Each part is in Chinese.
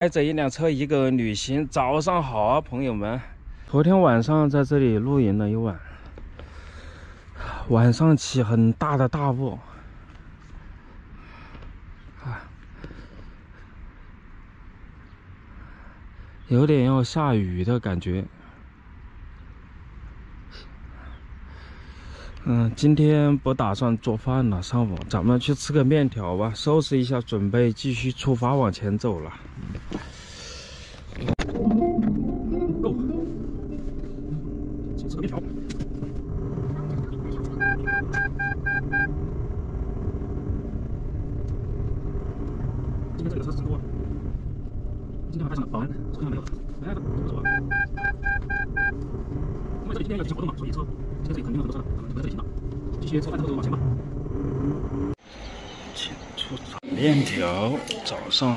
开着一辆车，一个人旅行。早上好啊，朋友们！昨天晚上在这里露营了一晚，晚上起很大的大雾，有点要下雨的感觉。今天不打算做饭了，上午咱们去吃个面条吧，收拾一下，准备继续出发往前走了。Go， 先吃个面条。今天这个车是多，今天还上保安，车上没有。哎，不错。因为这里今天有一些活动嘛，所以今天这里肯定有很多车，咱们就不在这里停了。继续吃饭之后往前吧。请出炒面条，早上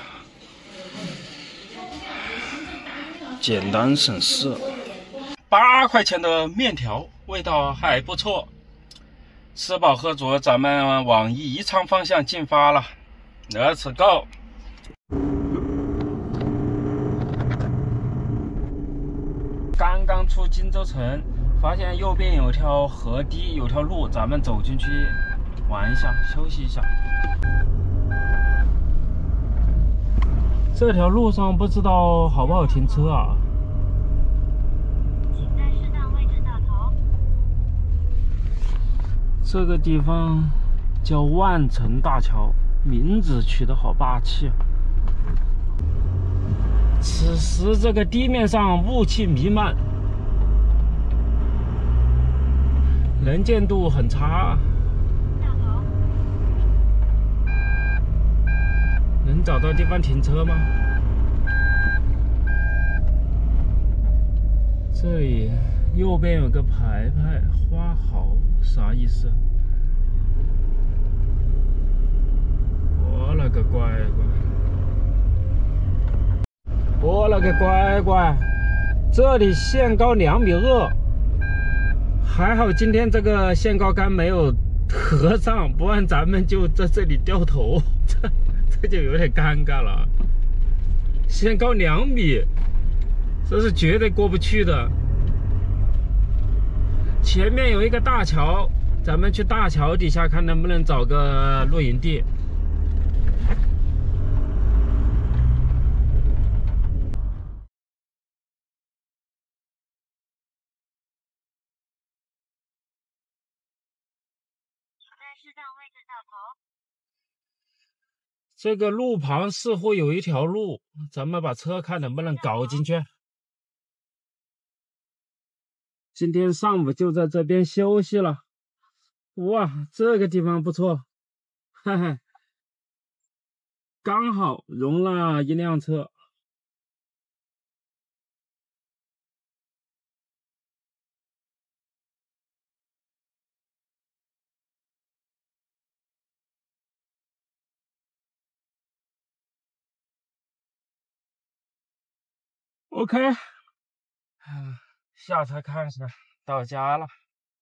简单省事。8块钱的面条，味道还不错。吃饱喝足，咱们往宜昌方向进发了。Let's go！ 刚刚出荆州城，发现右边有条河堤，有条路，咱们走进去玩一下，休息一下。这条路上不知道好不好停车啊？ 请在适当位置掉头。 这个地方叫万城大桥，名字取得好霸气啊！此时这个地面上雾气弥漫，能见度很差。 掉头。 能找到地方停车吗？这里右边有个牌牌，花好啥意思？我了个乖乖！我了个乖乖！这里限高2.2米，还好今天这个限高杆没有合上，不然咱们就在这里掉头，这就有点尴尬了。限高2米，这是绝对过不去的。前面有一个大桥，咱们去大桥底下看能不能找个露营地。 在适当位置掉头。 这个路旁似乎有一条路，咱们把车看能不能搞进去。今天上午就在这边休息了。哇，这个地方不错，嘿嘿，刚好容纳一辆车。OK， 下车看看，到家了。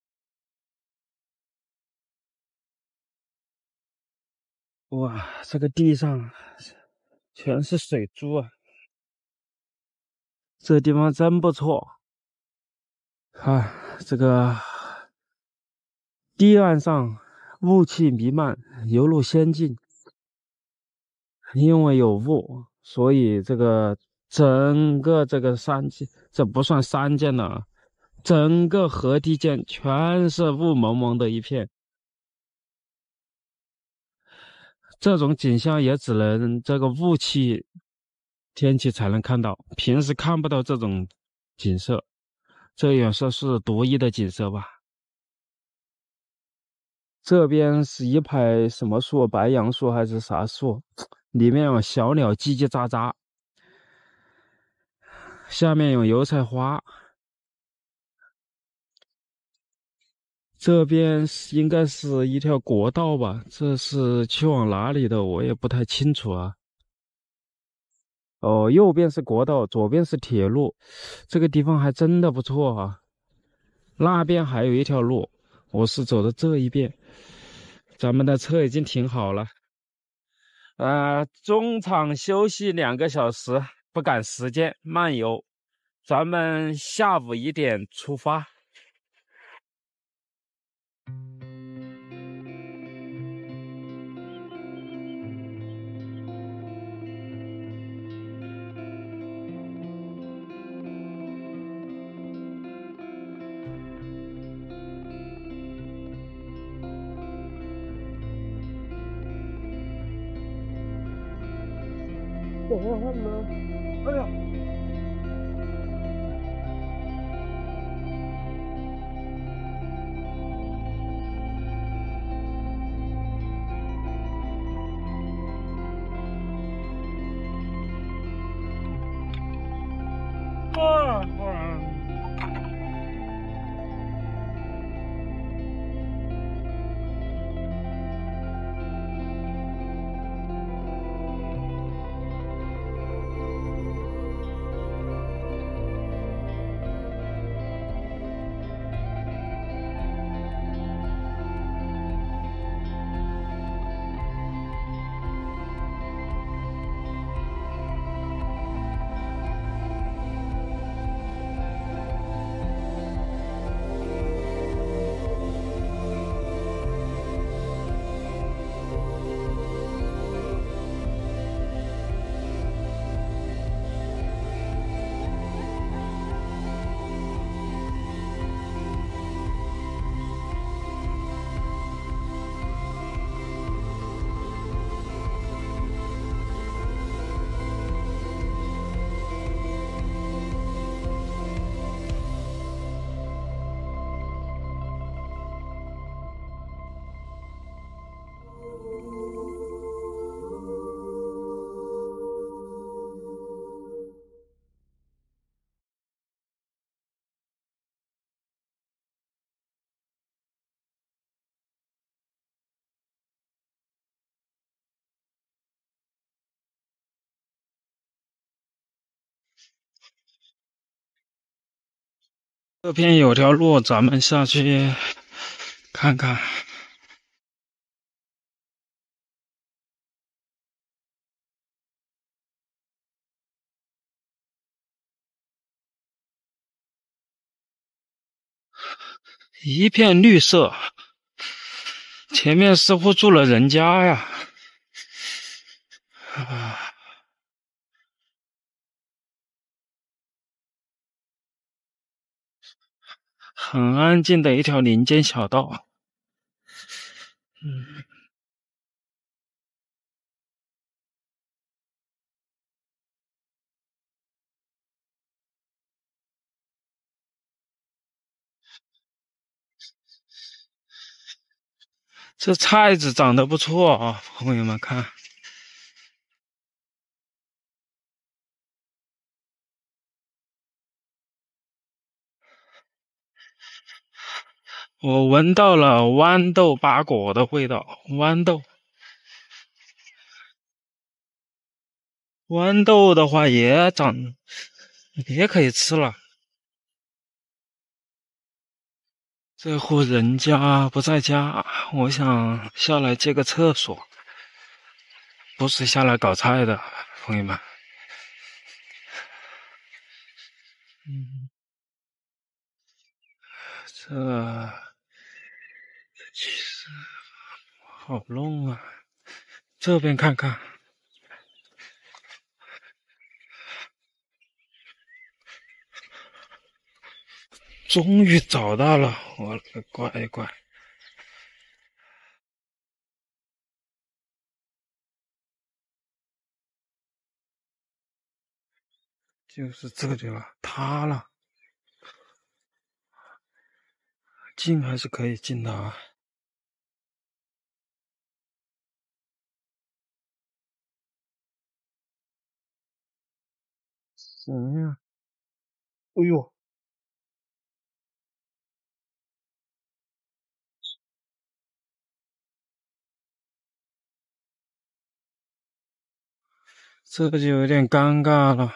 哇，这个地上全是水珠啊！这地方真不错。看这个堤岸上雾气弥漫，犹如仙境。因为有雾，所以这个整个这个山涧，这不算山涧了，整个河堤涧全是雾蒙蒙的一片。这种景象也只能这个雾气天气才能看到，平时看不到这种景色，这也算是独一的景色吧。这边是一排什么树，白杨树还是啥树，里面有小鸟叽叽喳喳，下面有油菜花。这边应该是一条国道吧，这是去往哪里的我也不太清楚啊。哦，右边是国道，左边是铁路，这个地方还真的不错啊。那边还有一条路，我是走的这一边。咱们的车已经停好了， 中场休息2个小时，不赶时间，漫游。咱们下午1点出发。哎呀！这边有条路，咱们下去看看。一片绿色，前面似乎住了人家呀。很安静的一条林间小道。这菜子长得不错啊，朋友们看。我闻到了豌豆八果的味道，豌豆的话也可以吃了。这户人家不在家，我想下来借个厕所，不是下来搞菜的，朋友们。这其实好弄啊，这边看看。终于找到了，我的乖乖！就是这里了，塌了，进还是可以进的啊。什么呀？哎呦！这个就有点尴尬了。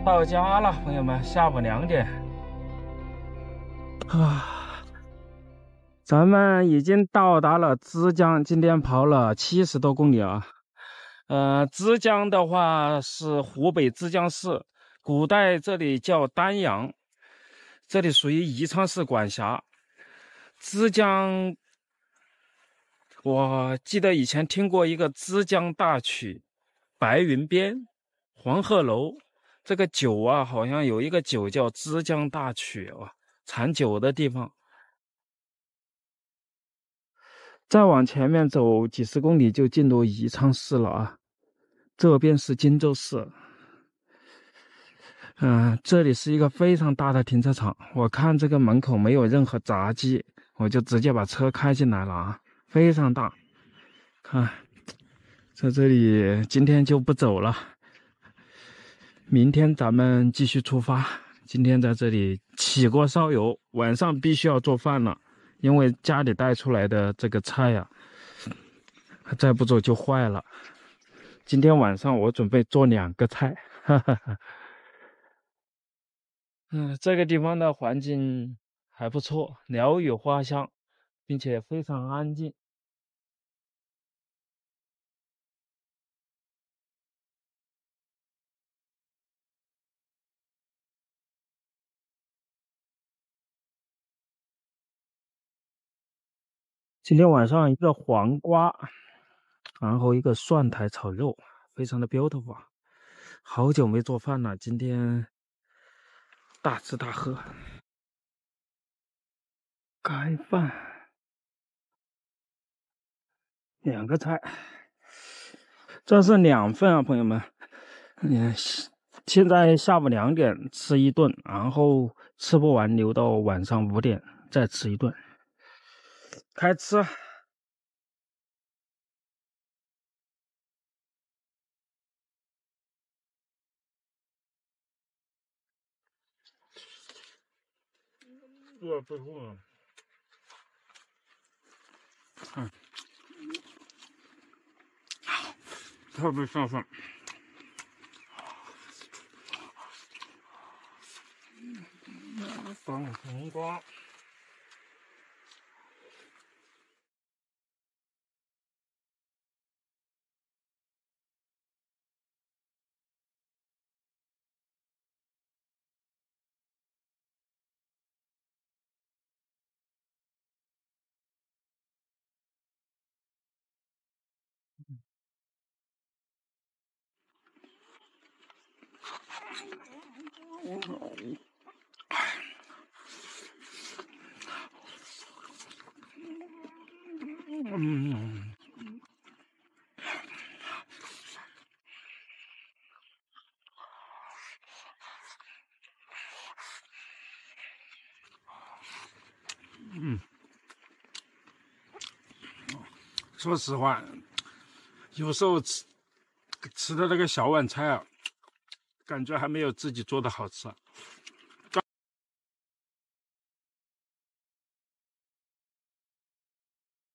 到家了，朋友们，下午2点啊，咱们已经到达了枝江，今天跑了70多公里啊。枝江的话是湖北枝江市，古代这里叫丹阳，这里属于宜昌市管辖。枝江，我记得以前听过一个枝江大曲，白云边，黄鹤楼。这个酒啊，好像有一个酒叫枝江大曲啊，产酒的地方。再往前面走几十公里就进入宜昌市了啊，这边是荆州市。这里是一个非常大的停车场，我看这个门口没有任何闸机，我就直接把车开进来了啊，非常大。看，在这里今天就不走了。明天咱们继续出发。今天在这里起锅烧油，晚上必须要做饭了，因为家里带出来的这个菜呀，再不做就坏了。今天晚上我准备做2个菜，哈哈哈。这个地方的环境还不错，鸟语花香，并且非常安静。今天晚上一个黄瓜，然后一个蒜苔炒肉，非常的 beautiful。好久没做饭了，今天大吃大喝。盖饭，2个菜，这是2份啊，朋友们。现在下午2点吃一顿，然后吃不完留到晚上5点再吃一顿。开吃。最后了。特别下饭。放黄瓜。说实话，有时候吃的那个小碗菜啊，感觉还没有自己做的好吃。